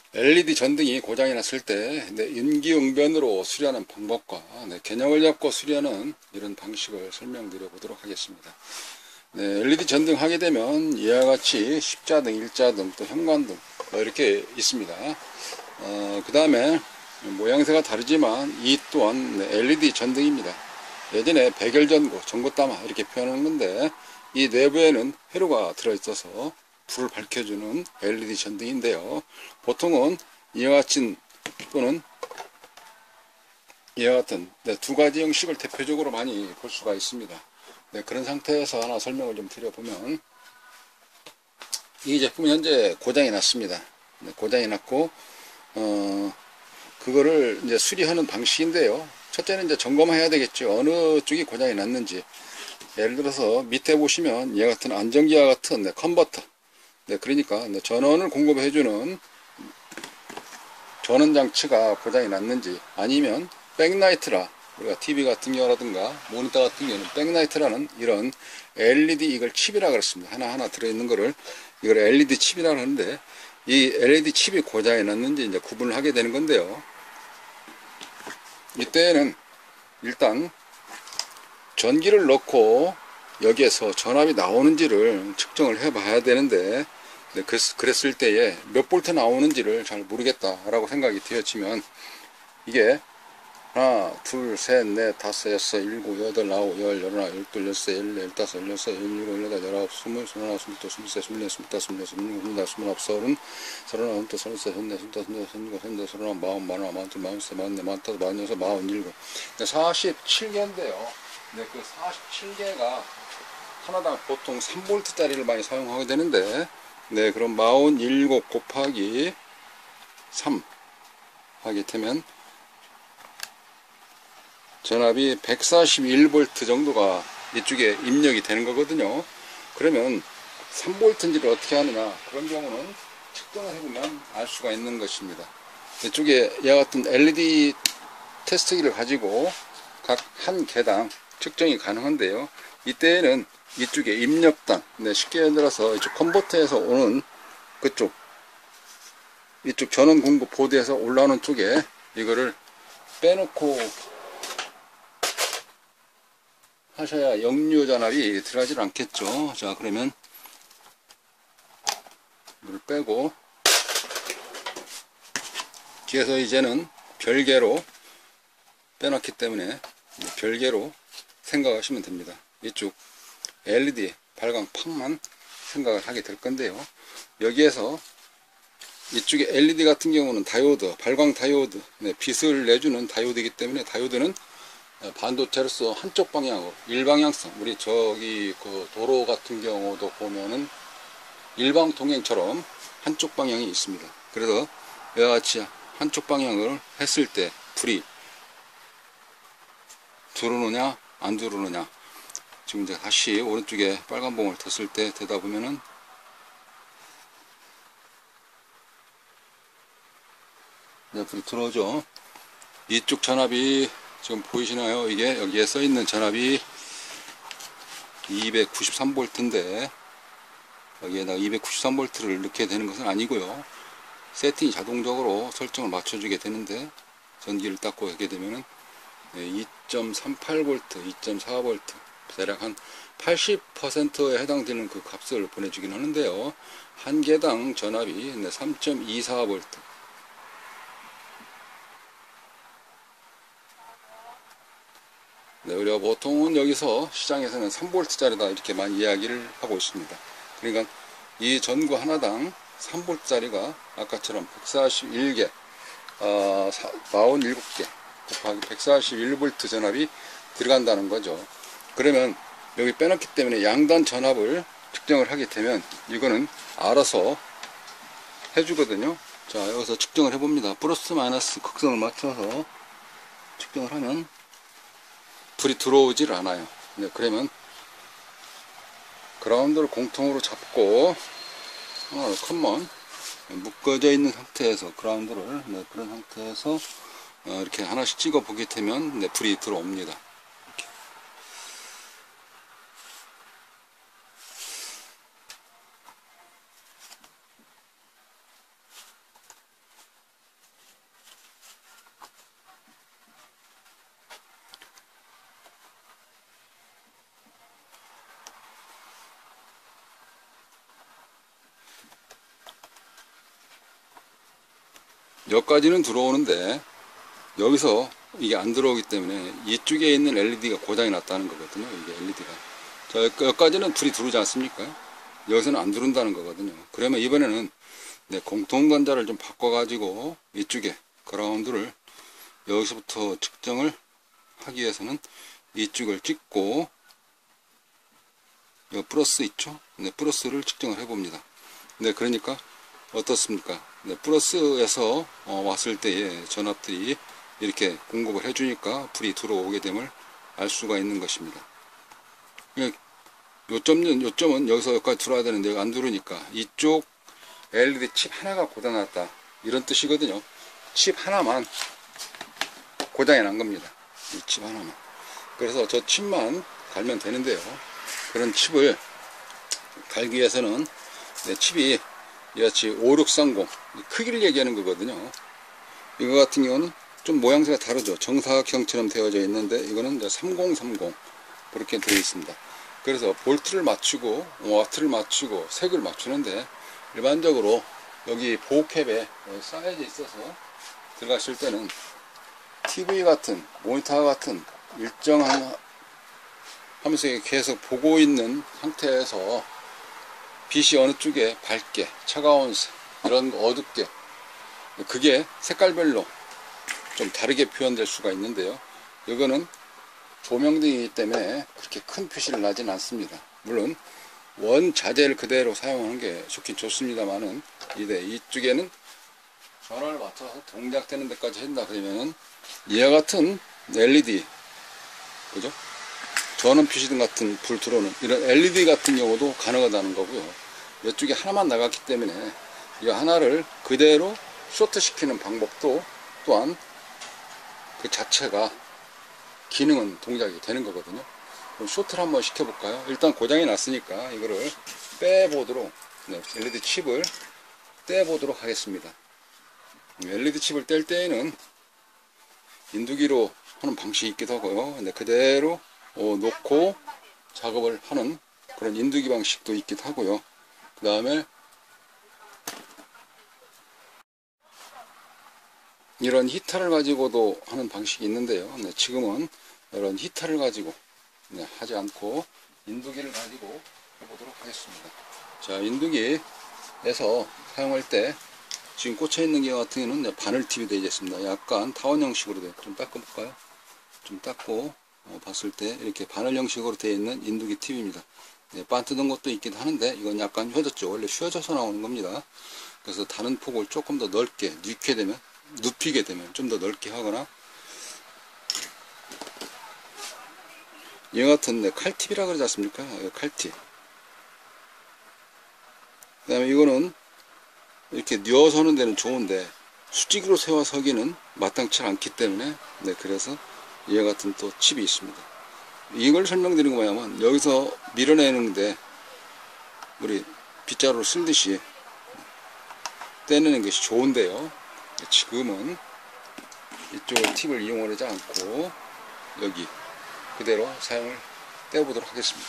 LED 전등이 고장이 났을 때 인기응변으로 수리하는 방법과 개념을 잡고 수리하는 이런 방식을 설명드려 보도록 하겠습니다. LED 전등 하게 되면 이와 같이 십자등, 일자등, 또 현관등 이렇게 있습니다. 그 다음에 모양새가 다르지만 이 또한 LED 전등입니다. 예전에 백열전구, 전구따마 이렇게 표현하는 건데, 이 내부에는 회로가 들어있어서 불을 밝혀주는 LED 전등인데요. 보통은 이와 같은 또는 이와 같은 두 가지 형식을 대표적으로 많이 볼 수가 있습니다. 그런 상태에서 하나 설명을 좀 드려보면, 이 제품은 현재 고장이 났습니다. 고장이 났고 그거를 이제 수리하는 방식인데요. 첫째는 이제 점검해야 되겠죠. 어느 쪽이 고장이 났는지. 예를 들어서 밑에 보시면 이와 같은 안전기와 같은 컨버터, 그러니까 전원을 공급해주는 전원 장치가 고장이 났는지, 아니면 백라이트라, 우리가 TV 같은 경우라든가 모니터 같은 경우는 백라이트라는 이런 LED, 이걸 칩이라 그랬습니다. 하나하나 들어있는 거를 이걸 LED 칩이라 하는데, 이 LED 칩이 고장이 났는지 이제 구분을 하게 되는 건데요. 이때는 일단 전기를 넣고 여기에서 전압이 나오는지를 측정을 해 봐야 되는데, 그랬을 때에 몇 볼트 나오는지를 잘 모르겠다라고 생각이 되어지면, 이게 하나, 둘, 셋, 넷, 다섯, 여섯, 일곱, 여덟, 아홉, 열, 열하나, 열둘, 열세, 열네, 열다섯, 열여섯, 열일곱, 열여덟, 열아홉, 스물, 스물하나, 스물둘, 스물셋, 스물넷, 스물다섯, 스물여섯, 스물일곱, 스물여덟, 스물아홉, 서른, 서른하나, 서른둘, 서른셋, 서른넷, 서른다섯, 서른여섯, 서른일곱, 서른여덟, 서른아홉, 마흔, 마흔하나, 마흔둘, 마흔셋, 마흔넷, 마흔다섯, 마흔여섯, 마흔일곱, 47개인데요. 그 47개가 하나당 보통 3V짜리를 많이 사용하게 되는데, 그럼 47 곱하기 3 하게 되면 전압이 141V 정도가 이쪽에 입력이 되는 거거든요. 그러면 3V인지를 어떻게 하느냐, 그런 경우는 측정을 해보면 알 수가 있는 것입니다. 이쪽에 이와 같은 LED 테스트기를 가지고 각 한 개당 측정이 가능한데요. 이때에는 이쪽에 입력단, 쉽게 들어서 이쪽 컨버터에서 오는 그쪽, 이쪽 전원 공급 보드에서 올라오는 쪽에 이거를 빼놓고 하셔야 역류 전압이 들어가질 않겠죠. 자, 그러면 이걸 빼고 뒤에서 이제는 별개로 빼놨기 때문에 별개로 생각하시면 됩니다. 이쪽 LED 발광판만 생각을 하게 될 건데요. 여기에서 이쪽에 LED 같은 경우는 다이오드, 발광 다이오드, 빛을 내주는 다이오드이기 때문에, 다이오드는 반도체로서 한쪽 방향으로 일방향성, 우리 저기 그 도로 같은 경우도 보면은 일방 통행처럼 한쪽 방향이 있습니다. 그래서 이와 같이 한쪽 방향을 했을 때 불이 들어오느냐 안 들어오느냐, 지금 이제 다시 오른쪽에 빨간 봉을 뒀을 때 되다 보면은 불이 들어오죠. 이쪽 전압이 지금 보이시나요? 이게 여기에 써 있는 전압이 293V인데 여기에다가 293V를 넣게 되는 것은 아니고요. 세팅이 자동적으로 설정을 맞춰주게 되는데, 전기를 닦고 하게 되면은 2.38V, 2.4V, 대략 한 80%에 해당되는 그 값을 보내주긴 하는데요. 한 개당 전압이 3.24V. 우리가 보통은 여기서 시장에서는 3V짜리다 이렇게 많이 이야기를 하고 있습니다. 그러니까 이 전구 하나당 3V짜리가 아까처럼 141개, 47개 곱하기 141V 전압이 들어간다는 거죠. 그러면 여기 빼놨기 때문에 양단 전압을 측정을 하게 되면 이거는 알아서 해주거든요. 자, 여기서 측정을 해봅니다. 플러스 마이너스 극성을 맞춰서 측정을 하면 불이 들어오질 않아요. 그러면 그라운드를 공통으로 잡고 컴먼 묶어져 있는 상태에서 그라운드를 그런 상태에서 이렇게 하나씩 찍어 보게 되면 불이 들어옵니다. 이렇게. 여기까지는 들어오는데 여기서 이게 안 들어오기 때문에 이쪽에 있는 LED가 고장이 났다는 거거든요. 이게 LED가. 자, 여기까지는 불이 들어오지 않습니까? 여기서는 안 들어온다는 거거든요. 그러면 이번에는 공통관자를 좀 바꿔가지고 이쪽에 그라운드를 여기서부터 측정을 하기 위해서는 이쪽을 찍고 여기 플러스 있죠? 네, 플러스를 측정을 해봅니다. 네, 그러니까 어떻습니까? 네, 플러스에서 왔을 때에 전압들이 이렇게 공급을 해주니까 불이 들어오게 됨을 알 수가 있는 것입니다. 요점은 여기서 여기까지 들어와야 되는데 여기 안 들어오니까 이쪽 LED 칩 하나가 고장났다 이런 뜻이거든요. 칩 하나만 고장이 난 겁니다. 이 칩 하나만. 그래서 저 칩만 달면 되는데요. 그런 칩을 달기 위해서는 칩이 이같이 5630 크기를 얘기하는 거거든요. 이거 같은 경우는 좀 모양새가 다르죠. 정사각형처럼 되어져 있는데 이거는 3030 그렇게 되어 있습니다. 그래서 볼트를 맞추고 와트를 맞추고 색을 맞추는데 일반적으로 여기 보호캡에 쌓여져 있어서 들어가실 때는 TV 같은 모니터 같은 일정한 하면서 계속 보고 있는 상태에서 빛이 어느 쪽에 밝게 차가운 이런 어둡게 그게 색깔별로 좀 다르게 표현될 수가 있는데요. 이거는 조명등이기 때문에 그렇게 큰 표시를 나진 않습니다. 물론 원자재를 그대로 사용하는 게 좋긴 좋습니다만은 이쪽에는 전원을 맞춰서 동작되는 데까지 한다 그러면은 이와 같은 LED 그죠? 전원 표시등 같은 불 들어오는 이런 LED 같은 경우도 가능하다는 거고요. 이쪽에 하나만 나갔기 때문에 이 하나를 그대로 쇼트 시키는 방법도 또한 그 자체가 기능은 동작이 되는 거거든요. 그럼 쇼트를 한번 시켜볼까요? 일단 고장이 났으니까 이거를 빼보도록 LED 칩을 떼보도록 하겠습니다. LED 칩을 뗄 때에는 인두기로 하는 방식이 있기도 하고요. 근데 그대로 놓고 작업을 하는 그런 인두기 방식도 있기도 하고요. 그 다음에 이런 히터를 가지고도 하는 방식이 있는데요. 지금은 이런 히터를 가지고 하지 않고 인두기를 가지고 해보도록 하겠습니다. 자, 인두기에서 사용할 때 지금 꽂혀 있는 게 같은 경우는 바늘 팁이 되어 있습니다. 약간 타원 형식으로 되어 좀 닦아볼까요? 좀 닦고 봤을 때 이렇게 바늘 형식으로 되어 있는 인두기 팁입니다. 반 뜯은 것도 있긴 하는데 이건 약간 휘어졌죠. 원래 휘어져서 나오는 겁니다. 그래서 다른 폭을 조금 더 넓게 눕히게 되면 좀 더 넓게 하거나 이와 같은 칼팁이라 그러지 않습니까? 칼팁. 그 다음에 이거는 이렇게 뉘어서 하는 데는 좋은데 수직으로 세워 서기는 마땅치 않기 때문에 그래서 이와 같은 또 칩이 있습니다. 이걸 설명드리는 거 뭐냐면 여기서 밀어내는데 우리 빗자루를 쓸듯이 떼내는 것이 좋은데요. 지금은 이쪽 팁을 이용하지 않고 여기 그대로 사용을 떼어보도록 하겠습니다.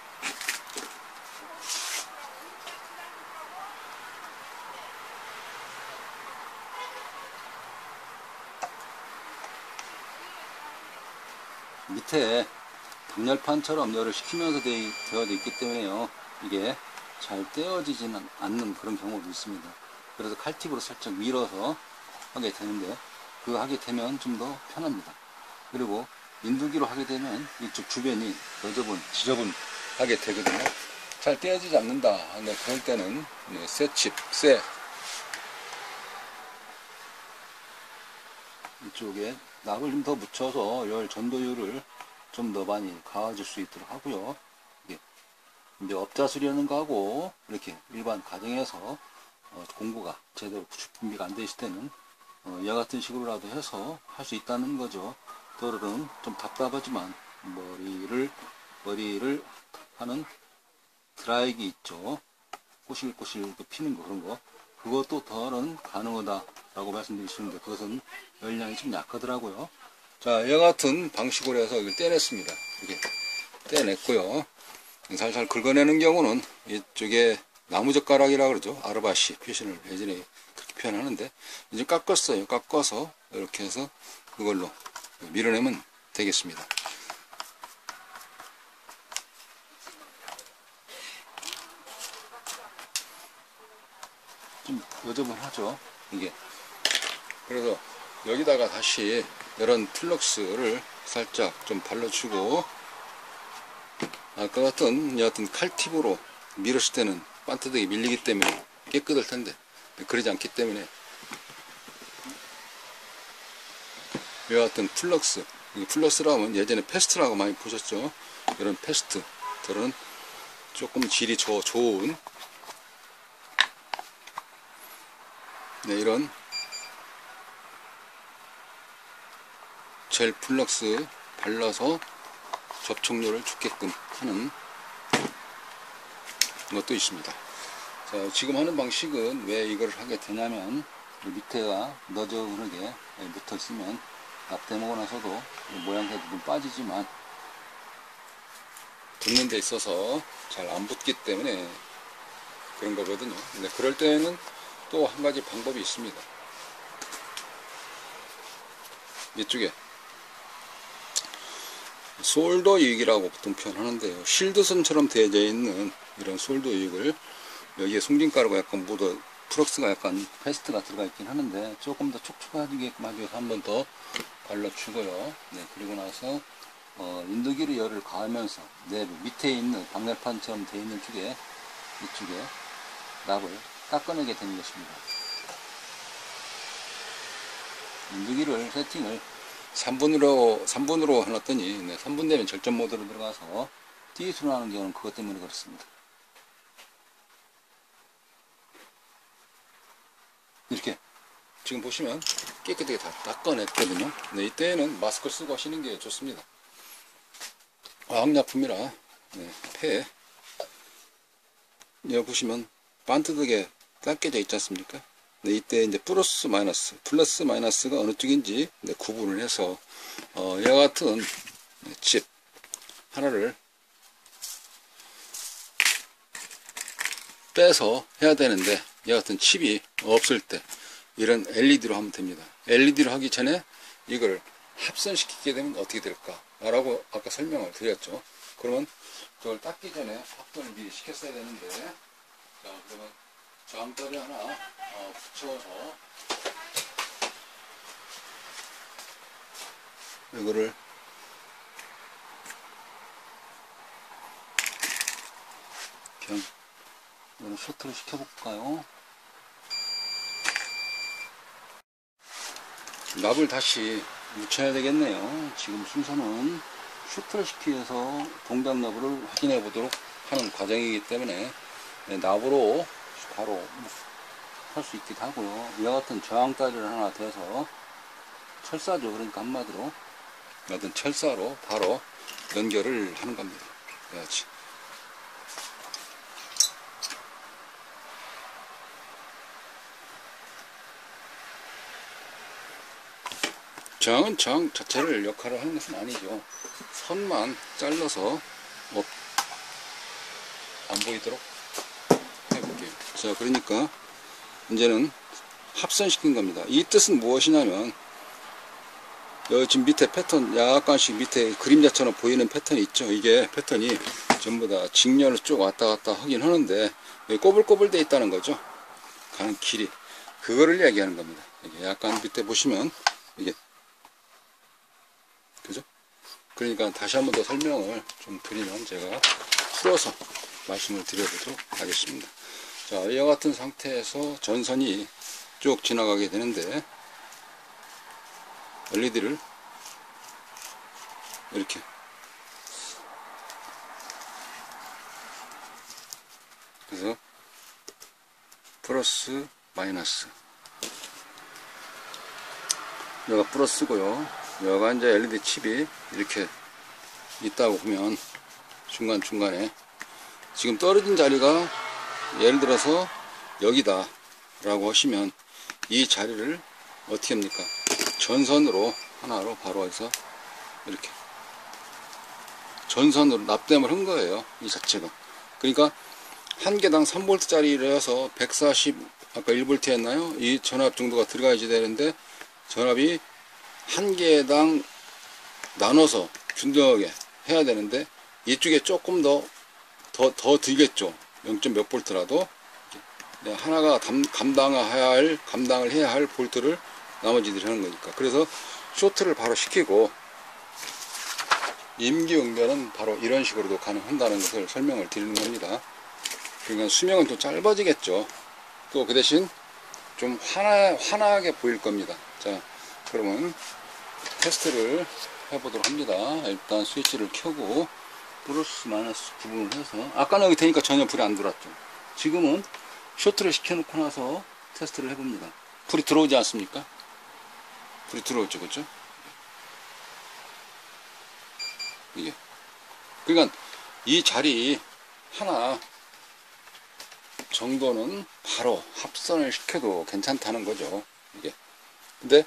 밑에 방열판처럼 열을 식히면서 되어져 있기 때문에요. 이게 잘 떼어지지는 않는 그런 경우도 있습니다. 그래서 칼팁으로 살짝 밀어서 하게 되는데 그거 하게 되면 좀 더 편합니다. 그리고 인두기로 하게 되면 이쪽 주변이 지저분하게 되거든요. 잘 떼어지지 않는다. 그럴 때는 새 이쪽에 납을 좀 더 묻혀서 열 전도율을 좀 더 많이 가아줄 수 있도록 하고요. 이제 업자수리하는 거하고 이렇게 일반 가정에서 공구가 제대로 준비가 안 되실 때는 이와 같은 식으로라도 해서 할 수 있다는 거죠. 더러는 좀 답답하지만 머리를 하는 드라이기 있죠. 꼬실꼬실 피는 거 그런 거 그것도 더는 가능하다 라고 말씀드릴 수 있는데 그것은 열량이 좀 약하더라고요. 자, 이와 같은 방식으로 해서 이걸 떼냈습니다. 이렇게 떼냈고요. 살살 긁어내는 경우는 이쪽에 나무젓가락이라고 그러죠. 아르바시 표시를 예전에 그렇게 표현하는데, 이제 깎았어요. 깎아서 이렇게 해서 그걸로 밀어내면 되겠습니다. 좀 여저분하죠, 이게. 그래서 여기다가 다시 이런 플럭스를 살짝 좀 발라주고, 아까 같은 여하튼 칼팁으로 밀었을 때는 반듯하게 밀리기 때문에 깨끗할 텐데, 그러지 않기 때문에 여하튼 플럭스, 플럭스라면 예전에 패스트라고 많이 보셨죠. 이런 패스트들은 조금 질이 좋은, 네, 이런 젤 플럭스 발라서 접촉력을 주게끔 하는 것도 있습니다. 자, 지금 하는 방식은 왜 이걸 하게 되냐면, 밑에가 너저분하게 붙어 있으면 납땜하고 나서도 모양새도 좀 빠지지만 붙는 데 있어서 잘 안 붙기 때문에 그런 거거든요. 근데 그럴 때는 또 한 가지 방법이 있습니다. 이쪽에 솔더 유익이라고 보통 표현하는데요. 실드선처럼 되어져 있는 이런 솔더 유익을 여기에 송진가루가 약간 묻어, 플럭스가 약간 페스트가 들어가 있긴 하는데 조금 더 촉촉해지게끔 하기 위해서 한 번 더 발라주고요. 네, 그리고 나서 인도기로 열을 가하면서 내부 밑에 있는 방열판처럼 되어 있는 쪽에 이쪽에 납을 닦아내게 되는 것입니다. 인도기를 세팅을 3분으로 해놨더니, 네, 3분 되면 절전 모드로 들어가서 띠수로 하는 경우는 그것 때문에 그렇습니다. 이렇게 지금 보시면 깨끗하게 다 닦아냈거든요. 네, 이때는 마스크를 쓰고 하시는 게 좋습니다. 화학약품이라, 네, 폐 여기 보시면 반듯하게 닦여져 있지 않습니까? 네, 이때 이제 플러스 마이너스가 어느 쪽인지, 네, 구분을 해서 이와 같은 칩 하나를 빼서 해야 되는데, 이와 같은 칩이 없을 때 이런 LED로 하면 됩니다. LED로 하기 전에 이걸 합선시키게 되면 어떻게 될까 라고 아까 설명을 드렸죠. 그러면 저걸 닦기 전에 합선을 미리 시켰어야 되는데, 자, 그러면 저항다리 하나 붙여서 이거를 그냥 이거는 쇼트를 시켜볼까요? 납을 다시 묻혀야 되겠네요. 지금 순서는 쇼트를 시키면서 동작 너브를 확인해 보도록 하는 과정이기 때문에, 네, 납으로 바로 할 수 있기도 하고요. 이와 같은 저항다리를 하나 대서 철사죠. 그러니까 한마디로 어떤 철사로 바로 연결을 하는 겁니다. 그렇지. 저항은 저항 자체를 역할을 하는 것은 아니죠. 선만 잘라서 안 보이도록 해볼게요. 자, 그러니까 이제는 합선시킨 겁니다. 이 뜻은 무엇이냐면, 여기 지금 밑에 패턴 약간씩 밑에 그림자처럼 보이는 패턴이 있죠. 이게 패턴이 전부 다 직렬로 쭉 왔다 갔다 하긴 하는데 꼬불꼬불 돼 있다는 거죠. 가는 길이, 그거를 이야기하는 겁니다. 이게 약간 밑에 보시면 이게, 그죠? 그러니까 다시 한번 더 설명을 좀 드리면 제가 풀어서 말씀을 드려보도록 하겠습니다. 자, 이와 같은 상태에서 전선이 쭉 지나가게 되는데, LED를 이렇게 그래서 플러스 마이너스, 여기가 플러스고요. 여기가 이제 LED 칩이 이렇게 있다고 보면 중간중간에 지금 떨어진 자리가 예를 들어서 여기다 라고 하시면 이 자리를 어떻게 합니까? 전선으로 하나로 바로 해서 이렇게 전선으로 납땜을 한 거예요. 이 자체가. 그러니까 한 개당 3V 짜리라서 아까 1V였나요? 이 전압 정도가 들어가야지 되는데 전압이 한 개당 나눠서 균등하게 해야 되는데 이쪽에 조금 더 들겠죠. 0. 몇 볼트라도 하나가 감당을 해야 할 볼트를 나머지들이 하는 거니까. 그래서 쇼트를 바로 시키고 임기응변은 바로 이런 식으로도 가능한다는 것을 설명을 드리는 겁니다. 그러니까 수명은 좀 짧아지겠죠. 또 그 대신 좀 환하게 보일 겁니다. 자, 그러면 테스트를 해보도록 합니다. 일단 스위치를 켜고 플러스 마이너스 구분을 해서, 아까는 여기 되니까 전혀 불이 안 들어왔죠. 지금은 쇼트를 시켜놓고 나서 테스트를 해봅니다. 불이 들어오지 않습니까? 불이 들어오죠, 그렇죠? 이게 그러니까 이 자리 하나 정도는 바로 합선을 시켜도 괜찮다는 거죠. 이게 근데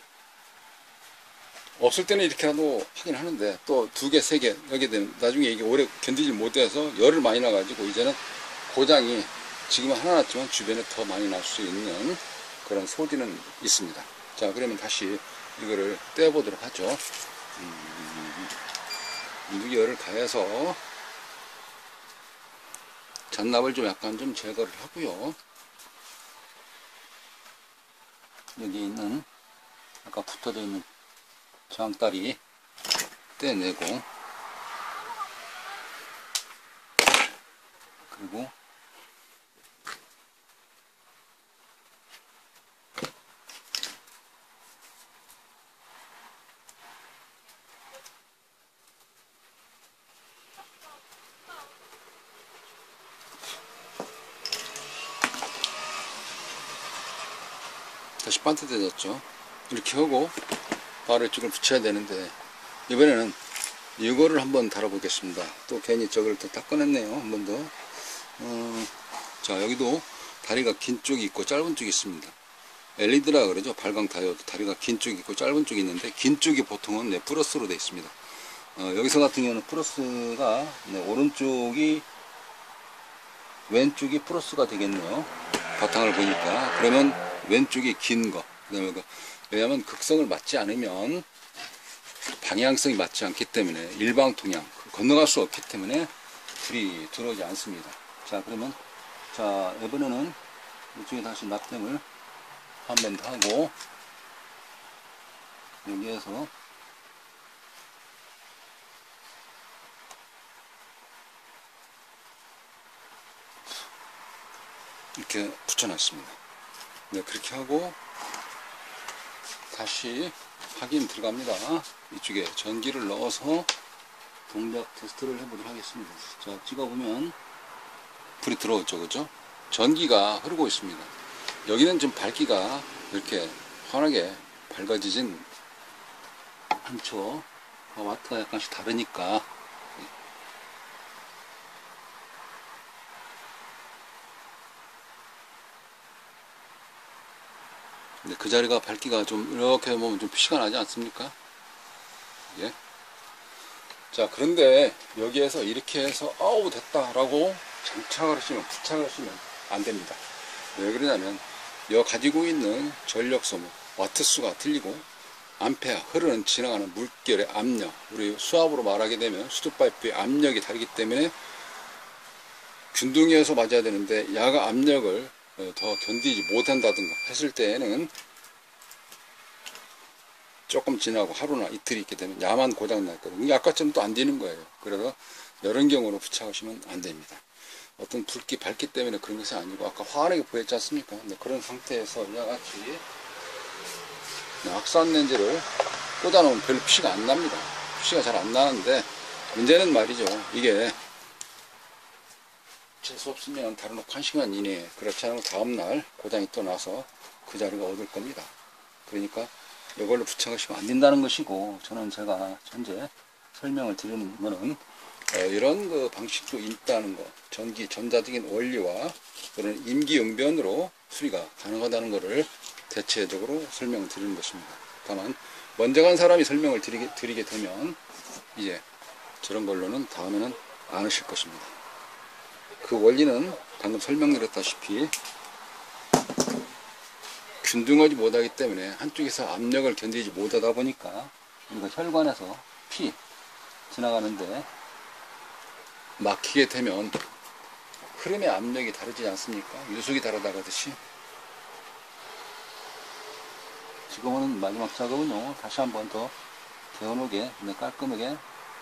없을 때는 이렇게라도 하긴 하는데 또 2개, 3개 여기 되면 나중에 이게 오래 견디지 못해서 열을 많이 나가지고 이제는 고장이 지금은 하나 났지만 주변에 더 많이 날 수 있는 그런 소지는 있습니다. 자, 그러면 다시 이거를 떼어보도록 하죠. 무열을 가해서 잔납을 좀 약간 좀 제거를 하고요. 여기 있는 아까 붙어져 있는 저항다리 떼내고, 그리고 다시 반듯해졌죠. 이렇게 하고 바로 이쪽을 붙여야 되는데 이번에는 이거를 한번 달아보겠습니다. 또 괜히 저걸 또 닦아냈네요. 한 번 더. 자, 여기도 다리가 긴 쪽이 있고 짧은 쪽이 있습니다. LED라 그러죠. 발광 다이오드 다리가 긴 쪽이 있고 짧은 쪽이 있는데 긴 쪽이 보통은 플러스로 되어 있습니다. 여기서 같은 경우는 플러스가 오른쪽이 왼쪽이 플러스가 되겠네요. 바탕을 보니까. 그러면 왼쪽이 긴 거. 그다음에 왜냐하면 극성을 맞지 않으면 방향성이 맞지 않기 때문에 일방통행 건너갈 수 없기 때문에 불이 들어오지 않습니다. 자, 그러면 자, 이번에는 이쪽에 다시 납땜을 한 번 더 하고 여기에서 이렇게 붙여놨습니다. 네, 그렇게 하고 다시 확인 들어갑니다. 이쪽에 전기를 넣어서 동작 테스트를 해보도록 하겠습니다. 자, 찍어보면 불이 들어오죠, 그죠? 전기가 흐르고 있습니다. 여기는 좀 밝기가 이렇게 환하게 밝아지진 않죠. 와트가 약간씩 다르니까. 근데 그 자리가 밝기가 좀 이렇게 보면 좀 표시가 나지 않습니까? 예. 자, 그런데 여기에서 이렇게 해서 아우 됐다 라고 장착을 하시면 부착을 하시면 안 됩니다. 왜 그러냐면 여 가지고 있는 전력 소모 와트 수가 틀리고 암페어 흐르는 지나가는 물결의 압력, 우리 수압으로 말하게 되면 수도 파이프의 압력이 다르기 때문에 균등해서 맞아야 되는데 야가 압력을 더 견디지 못한다든가 했을 때에는 조금 지나고 하루나 이틀이 있게 되면 야만 고장 났거든요. 이게 아까처럼 또 안 되는 거예요. 그래서 이런 경우로 부착하시면 안 됩니다. 어떤 붉기 밝기 때문에 그런 것이 아니고 아까 환하게 보였지 않습니까? 네, 그런 상태에서 이와 같이 악산 렌즈를 꽂아놓으면 별로 표시가 안 납니다. 표시가 잘 안 나는데 문제는 말이죠. 이게 재수 없으면 달아놓고 1시간 이내에, 그렇지 않으면 다음날 고장이 또 나서 그 자리가 얻을 겁니다. 그러니까 이걸로 부착하시면 안 된다는 것이고, 저는 제가 현재 설명을 드리는 거는 이런 그 방식도 있다는 거, 전기 전자적인 원리와 그런 임기응변으로 수리가 가능하다는 것을 대체적으로 설명을 드리는 것입니다. 다만 먼저 간 사람이 설명을 드리게 되면 이제 저런 걸로는 다음에는 안 하실 것입니다. 그 원리는 방금 설명드렸다시피 균등하지 못하기 때문에 한쪽에서 압력을 견디지 못하다 보니까 우리가 혈관에서 피 지나가는데 막히게 되면 흐름의 압력이 다르지 않습니까? 유속이 다르다 하듯이. 지금은 마지막 작업은요, 다시 한번 더 개운하게, 깔끔하게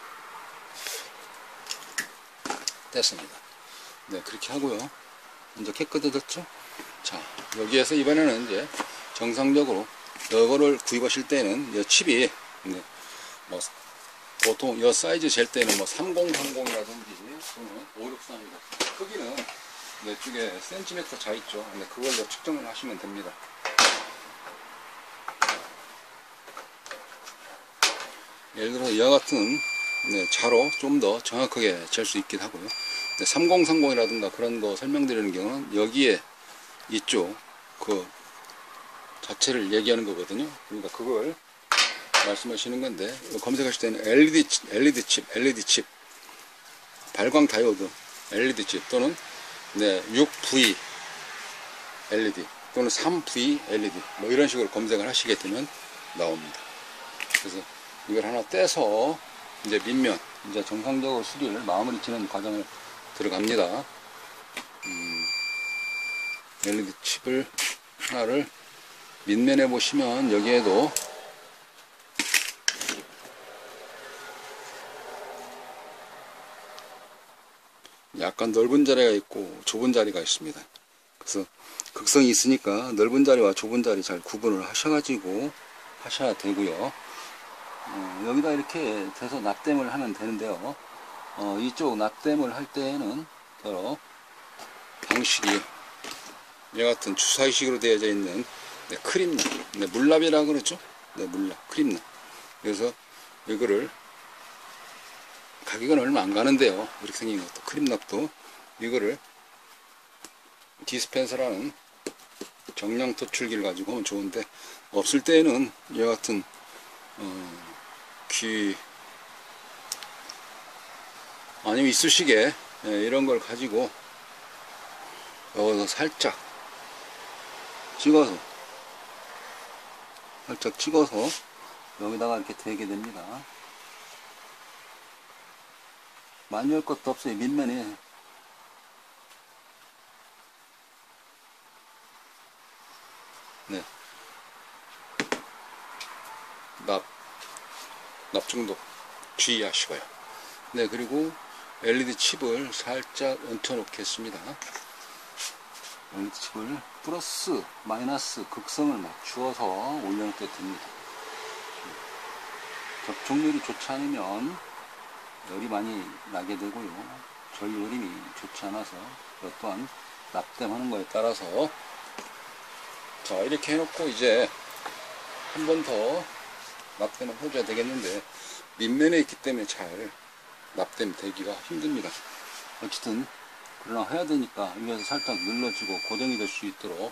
됐습니다. 네, 그렇게 하고요. 먼저 깨끗해졌죠? 자, 여기에서 이번에는 이제 정상적으로 이거를 구입하실 때는 이 칩이, 네, 뭐 보통 이 사이즈 잴 때는 뭐 3030이라든지 또는 563이다. 크기는 내 쪽에 센티미터 자 있죠. 네, 그걸로 측정을 하시면 됩니다. 예를 들어 이와 같은 자로 좀 더 정확하게 잴 수 있긴 하고요. 3030이라든가 그런 거 설명드리는 경우는 여기에 이쪽 그 자체를 얘기하는 거거든요. 그러니까 그걸 말씀하시는 건데, 검색하실 때는 LED 칩, 발광 다이오드 LED 칩 또는 6V LED 또는 3V LED 뭐 이런 식으로 검색을 하시게 되면 나옵니다. 그래서 이걸 하나 떼서 이제 밑면 이제 정상적으로 수리를 마무리 짓는 과정을 들어갑니다. LED 칩을 하나를 밑면에 보시면 여기에도 약간 넓은 자리가 있고 좁은 자리가 있습니다. 그래서 극성이 있으니까 넓은 자리와 좁은 자리 잘 구분을 하셔가지고 하셔야 되고요. 여기다 이렇게 돼서 납땜을 하면 되는데요. 이쪽 납땜을 할 때에는 바로 방식이 이와 같은 주사위식으로 되어져 있는 크림납, 물납이라고 그러죠. 물납, 크림납. 그래서 이거를 가격은 얼마 안 가는데요. 이렇게 생긴 것도 크림납도 이거를 디스펜서라는 정량 토출기를 가지고 하면 좋은데, 없을 때에는 이와 같은 귀 아니면 이쑤시개 이런 걸 가지고 여기서 살짝 찍어서 여기다가 이렇게 대게 됩니다. 많이 할 것도 없어요. 밑면에 납중독 주의하시고요. 그리고 LED 칩을 살짝 얹혀 놓겠습니다. LED 칩을 플러스 마이너스 극성을 맞추어서 올려놓게 됩니다. 접촉률이 좋지 않으면 열이 많이 나게 되고요. 전류림이 좋지 않아서 또한 납땜하는 거에 따라서, 자, 이렇게 해놓고 이제 한 번 더 납땜을 해줘야 되겠는데 밑면에 있기 때문에 잘 납땜 되기가 힘듭니다. 어쨌든 그러나 해야 되니까 위에서 살짝 눌러주고 고정이 될 수 있도록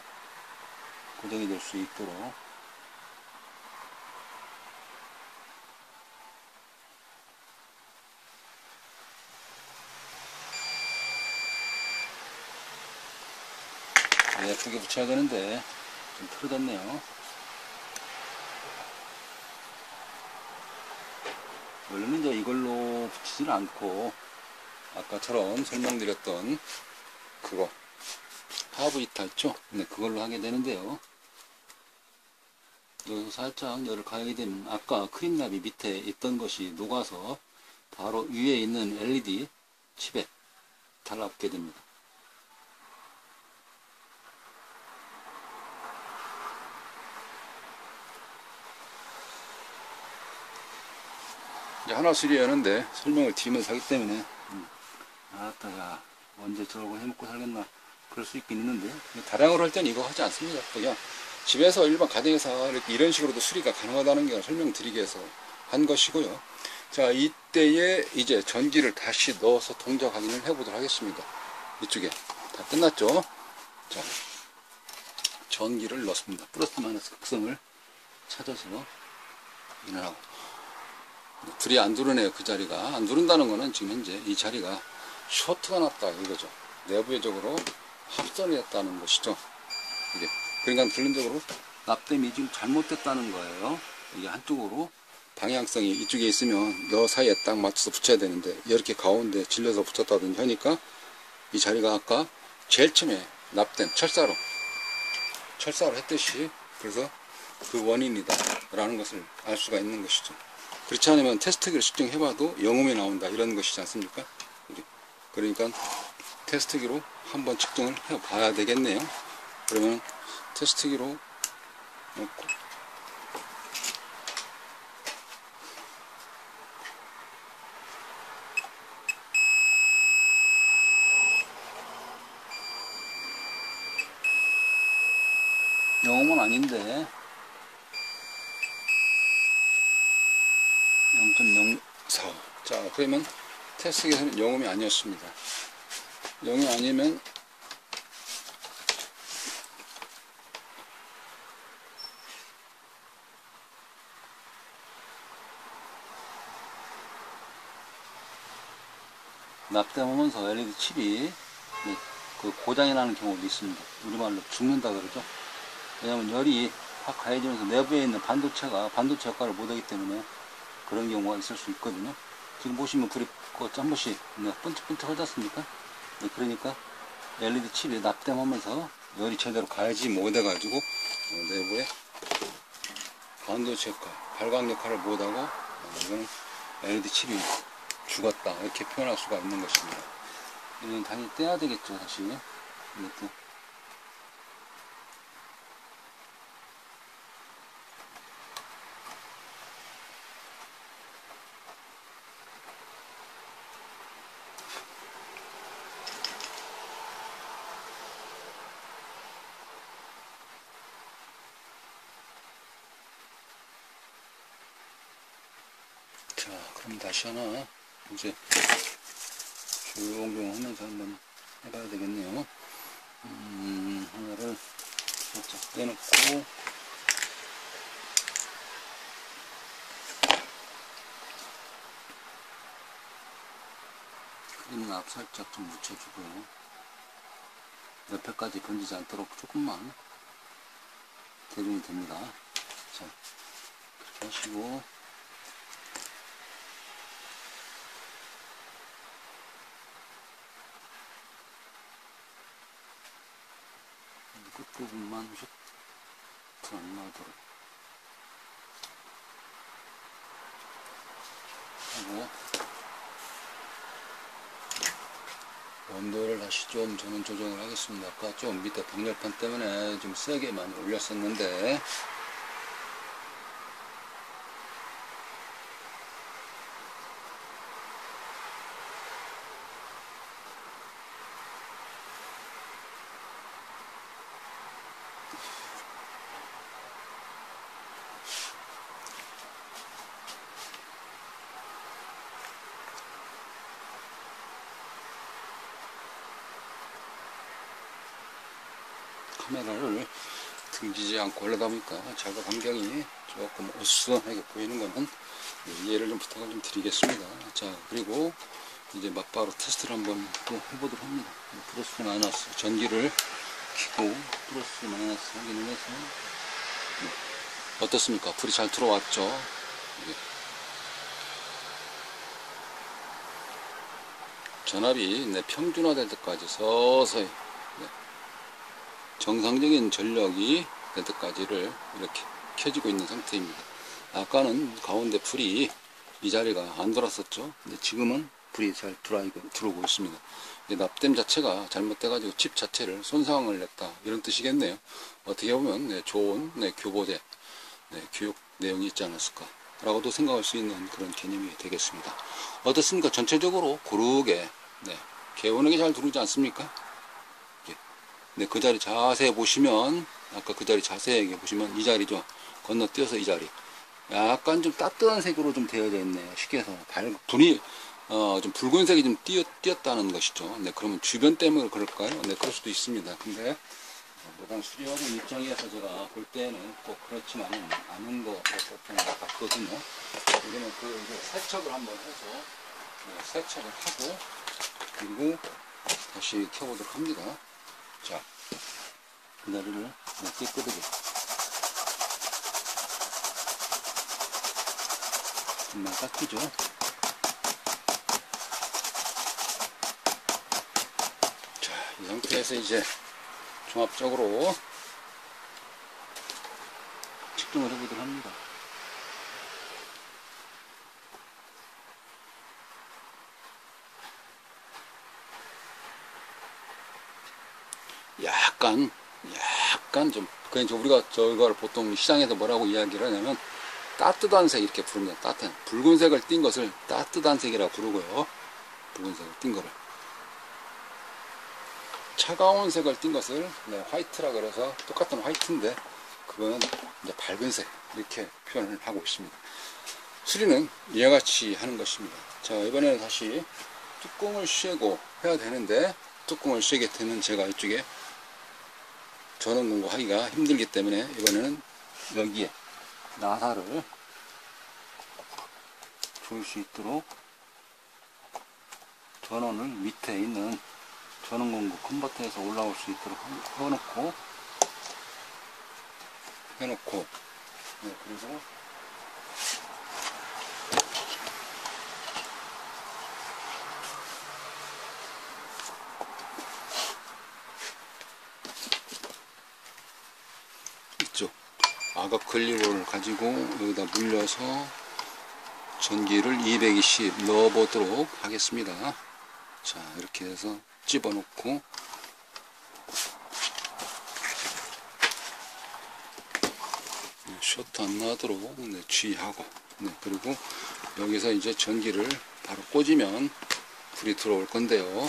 예쁘게 붙여야 되는데 좀 틀어졌네요. 원래는 이제 이걸로 붙이지는 않고 아까처럼 설명드렸던 그거 하부 이타 있죠? 그걸로 하게 되는데요. 여기서 살짝 열을 가하게 되면 아까 크림납이 밑에 있던 것이 녹아서 바로 위에 있는 LED 칩에 달라붙게 됩니다. 이제 하나 수리하는데 설명을 드리면서 하기 때문에 알았다, 야 언제 저러고 해먹고 살겠나 그럴 수 있긴 있는데, 다량으로 할 때는 이거 하지 않습니다. 그냥 집에서 일반 가정에서 이런 식으로도 수리가 가능하다는 걸 설명드리기 위해서 한 것이고요. 자, 이때에 이제 전기를 다시 넣어서 동작 확인을 해보도록 하겠습니다. 이쪽에 다 끝났죠. 자, 전기를 넣습니다. 플러스 마이너스 극성을 찾아서 확인하고, 불이 안 들어오네요. 그 자리가 안 들어온다는 거는 지금 현재 이 자리가 쇼트가 났다 이거죠. 내부적으로 합선이 됐다는 것이죠. 이게 그러니까 결론적으로 납땜이 지금 잘못됐다는 거예요. 이게 한쪽으로 방향성이 이쪽에 있으면 여 사이에 딱 맞춰서 붙여야 되는데 이렇게 가운데 질려서 붙였다든지 하니까 이 자리가 아까 제일 처음에 납땜 철사로 했듯이 그래서 그 원인이다 라는 것을 알 수가 있는 것이죠. 그렇지 않으면 테스트기를 측정해봐도 영음이 나온다 이런 것이지 않습니까? 그러니까 테스트기로 한번 측정을 해봐야 되겠네요. 그러면 테스트기로 놓고 영음은 아닌데 0.04. 자, 그러면 테스트기에서는 영음이 아니었습니다. 영음이 아니면 납땜하면서 LED 칩이 그 고장이 나는 경우도 있습니다. 우리말로 죽는다 그러죠. 왜냐하면 열이 확 가해지면서 내부에 있는 반도체 역할을 못하기 때문에 그런 경우가 있을 수 있거든요. 지금 보시면 불이 한 번씩 번쩍번쩍 하지 습니까? 그러니까 LED 칩이 납땜하면서 열이 제대로 가해지지 못해가지고 내부에 반도체 역할, 발광 역할을 못하고 이건 LED 칩이 죽었다 이렇게 표현할 수가 있는 것입니다. 이건 당연히 떼야 되겠죠. 다시 이것도 자, 그럼 다시 하나 이제 조용조용 하면서 한번 해봐야 되겠네요. 하나를 살짝 떼놓고 크림 앞 살짝 좀 묻혀주고요. 옆에까지 번지지 않도록 조금만 대중이 됩니다. 자, 그렇게 하시고 끝부분만 휘트 안 나도록 하고 온도를 다시 좀 저는 조정을 하겠습니다. 아까 좀 밑에 방열판 때문에 좀 세게 많이 올렸었는데 카메라를 등지지 않고 하려다 보니까 작업 환경이 조금 어수선하게 보이는 거는 이해를 좀 부탁을 좀 드리겠습니다. 자, 그리고 이제 막바로 테스트를 한번 또 해보도록 합니다. 플러스 마이너스 전기를 켜고 플러스 마이너스 확인을 해서 어떻습니까? 불이 잘 들어왔죠? 전압이 평준화될 때까지 서서히 정상적인 전력이 될 때까지를 이렇게 켜지고 있는 상태입니다. 아까는 가운데 불이 이 자리가 안 돌았었죠. 근데 지금은 불이 잘 들어오고 있습니다. 납땜 자체가 잘못돼가지고 칩 자체를 손상을 냈다 이런 뜻이겠네요. 어떻게 보면 좋은 교보제 교육 내용이 있지 않았을까 라고도 생각할 수 있는 그런 개념이 되겠습니다. 어떻습니까? 전체적으로 고르게 개운하게 잘 들어오지 않습니까? 그 자리 자세히 보시면 아까 그 자리 자세히 보시면 이 자리죠. 건너뛰어서 이 자리 약간 좀 따뜻한 색으로 좀 되어져 있네요. 쉽게 해서 불이 좀 붉은색이 좀 띄었다는 것이죠. 그러면 주변 때문에 그럴까요? 그럴 수도 있습니다. 근데 노단 수리하는 입장에서 제가 볼 때는 꼭 그렇지만은 않은 것 같거든요. 우리는 이제 세척을 한번 해서 세척을 하고 그리고 다시 켜보도록 합니다. 자, 그 다리를 깨끗하게 정말 닦이죠. 자, 이 상태에서 이제 종합적으로 측정을 해보도록 합니다. 약간 좀, 그냥 우리가 저걸 보통 시장에서 뭐라고 이야기를 하냐면, 따뜻한 색 이렇게 부릅니다. 따뜻한, 붉은색을 띈 것을 따뜻한 색이라고 부르고요. 붉은색을 띈 거를. 차가운 색을 띈 것을 화이트라 그래서 똑같은 화이트인데, 그거는 이제 밝은색, 이렇게 표현을 하고 있습니다. 수리는 이와 같이 하는 것입니다. 자, 이번에는 다시 뚜껑을 씌우고 해야 되는데, 뚜껑을 씌우게 되면 제가 이쪽에 전원 공고하기가 힘들기 때문에 이번에는 여기에 나사를 줄 수 있도록 전원을 밑에 있는 전원 공구 컨버터에서 올라올 수 있도록 해놓고 그리고 이쪽 아각 클리버를 가지고 여기다 물려서 전기를 220 넣어보도록 하겠습니다. 자, 이렇게 해서 집어넣고 쇼트 안 나도록 주의하고 그리고 여기서 이제 전기를 바로 꽂으면 불이 들어올 건데요.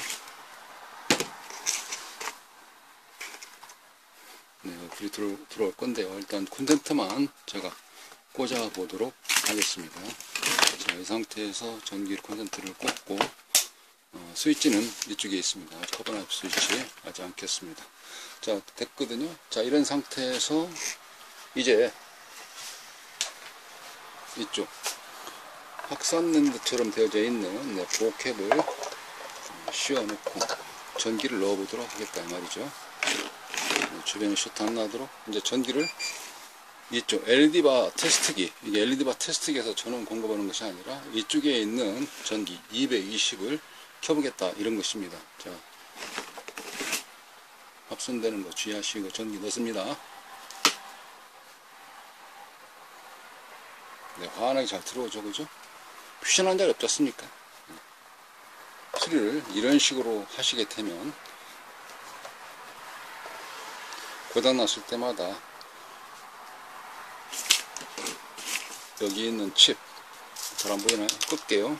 불이 들어올 건데요. 일단 콘센트만 제가 꽂아 보도록 하겠습니다. 자, 이 상태에서 전기 콘센트를 꽂고 스위치는 이쪽에 있습니다. 커버나이프 스위치 하지 않겠습니다. 자, 됐거든요. 자, 이런 상태에서 이제 이쪽 확산랜드처럼 되어져 있는 보캡을 씌워놓고 전기를 넣어보도록 하겠다 이 말이죠. 주변에 쇼트 안 나도록 이제 전기를 이쪽 LED바 테스트기, 이게 LED바 테스트기에서 전원 공급하는 것이 아니라 이쪽에 있는 전기 220을 켜보겠다 이런 것입니다. 자, 합선되는 거 주의하시고 전기 넣습니다. 환하게 잘 들어오죠, 그죠? 퓨전한 자리 없지 않습니까? 수리를 이런 식으로 하시게 되면 고장났을 때마다 여기 있는 칩, 잘 안 보이나요? 끌게요.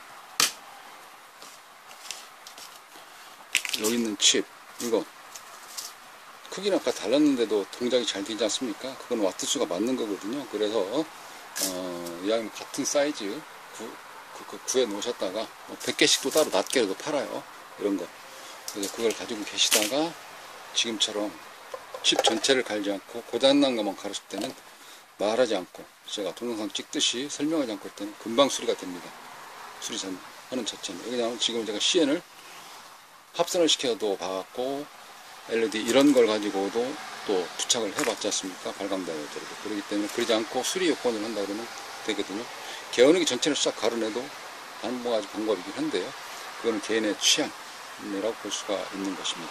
여기 있는 칩, 이거 크기는 아까 달랐는데도 동작이 잘 되지 않습니까? 그건 와트수가 맞는 거거든요. 그래서 이왕이면 같은 사이즈 구해 놓으셨다가 100개씩도 따로 낱개로도 팔아요. 이런 거. 그래서 그걸 가지고 계시다가 지금처럼 칩 전체를 갈지 않고 고장난 것만 갈았을 때는 말하지 않고 제가 동영상 찍듯이 설명하지 않고 할 때는 금방 수리가 됩니다. 수리 하는 자체는. 왜냐하면 지금 제가 CN을 합선을 시켜도 봐왔고 LED 이런 걸 가지고도 또 부착을 해봤지 않습니까? 발광다이오드로. 그렇기 때문에 그러지 않고 수리 요건을 한다 그러면 되거든요. 개원하기 전체를 싹 가려내도 한 가지 방법이긴 한데요. 그거는 개인의 취향이라고 볼 수가 있는 것입니다.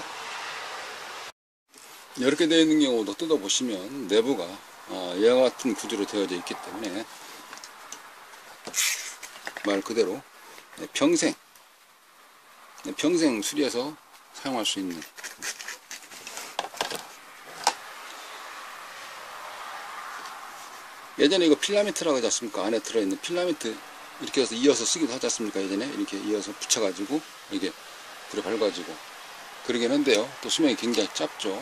이렇게 되어 있는 경우도 뜯어보시면 내부가 이와 같은 구조로 되어져 있기 때문에 말 그대로 평생 수리해서 사용할 수 있는 예전에 이거 필라멘트라고 하지 않습니까? 안에 들어있는 필라멘트 이렇게 해서 이어서 쓰기도 하지 않습니까? 예전에 이렇게 이어서 붙여가지고 이게 불에 밝아지고 그러긴 한데요. 또 수명이 굉장히 짧죠.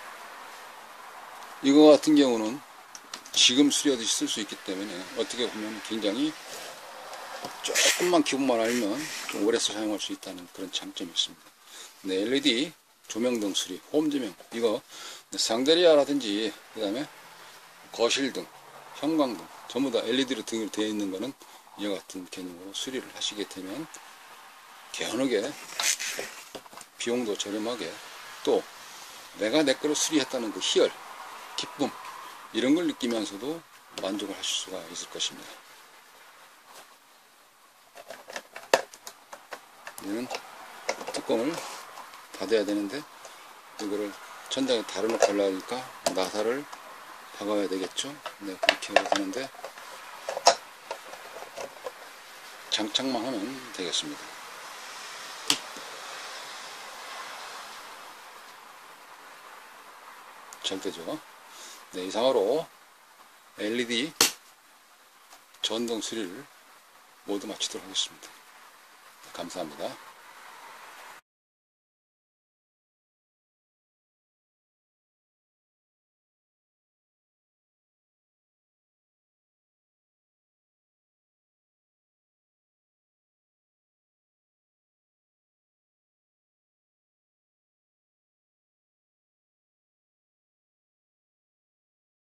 이거 같은 경우는 지금 수리하듯이 쓸 수 있기 때문에 어떻게 보면 굉장히 조금만 기본만 알면 좀 오래 사용할 수 있다는 그런 장점이 있습니다. LED 조명등 수리, 홈 조명 이거 상데리아라든지 그 다음에 거실등, 형광등 전부 다 LED로 등으로 되어 있는 거는 이와 같은 개념으로 수리를 하시게 되면 개운하게 비용도 저렴하게 또 내가 내 거를 수리했다는 그 희열, 기쁨, 이런 걸 느끼면서도 만족을 하실 수가 있을 것입니다. 얘는 뚜껑을 닫아야 되는데, 이거를 천장에 달아놓고 하려니까 나사를 박아야 되겠죠. 네, 그렇게 해도 되는데, 장착만 하면 되겠습니다. 잘 되죠. 네, 이상으로 LED 전동 수리를 모두 마치도록 하겠습니다. 감사합니다.